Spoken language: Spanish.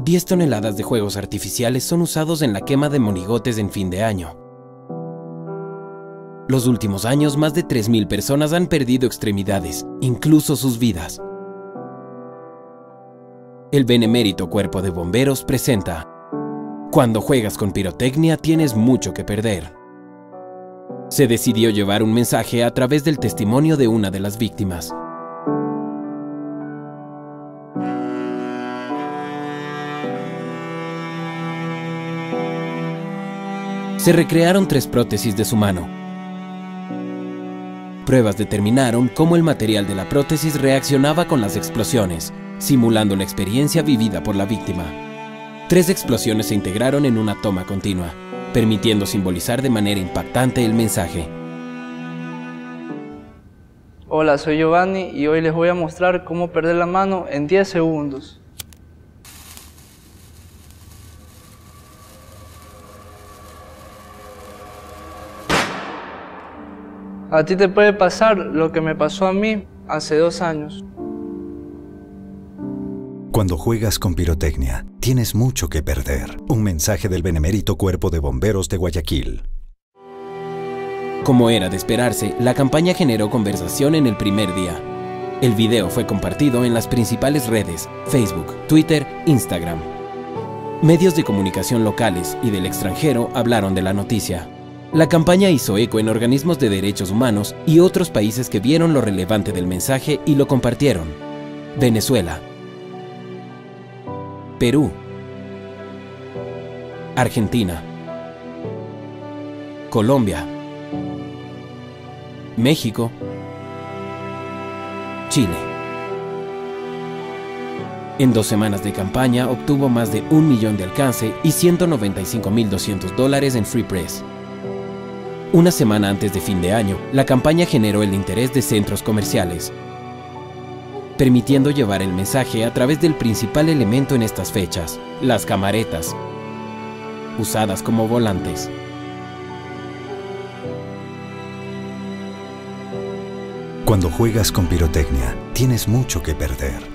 10 toneladas de juegos artificiales son usados en la quema de monigotes en fin de año. Los últimos años, más de 3.000 personas han perdido extremidades, incluso sus vidas. El benemérito Cuerpo de Bomberos presenta Cuando juegas con pirotecnia tienes mucho que perder. Se decidió llevar un mensaje a través del testimonio de una de las víctimas. Se recrearon 3 prótesis de su mano. Pruebas determinaron cómo el material de la prótesis reaccionaba con las explosiones, simulando la experiencia vivida por la víctima. 3 explosiones se integraron en una toma continua, permitiendo simbolizar de manera impactante el mensaje. Hola, soy Giovanni y hoy les voy a mostrar cómo perder la mano en 10 segundos. A ti te puede pasar lo que me pasó a mí hace 2 años. Cuando juegas con pirotecnia, tienes mucho que perder. Un mensaje del Benemérito Cuerpo de Bomberos de Guayaquil. Como era de esperarse, la campaña generó conversación en el primer día. El video fue compartido en las principales redes, Facebook, Twitter, Instagram. Medios de comunicación locales y del extranjero hablaron de la noticia. La campaña hizo eco en organismos de derechos humanos y otros países que vieron lo relevante del mensaje y lo compartieron. Venezuela, Perú, Argentina, Colombia, México, Chile. En 2 semanas de campaña obtuvo más de 1 millón de alcance y $195.200 en Free Press. Una semana antes de fin de año, la campaña generó el interés de centros comerciales, permitiendo llevar el mensaje a través del principal elemento en estas fechas, las camaretas, usadas como volantes. Cuando juegas con pirotecnia, tienes mucho que perder.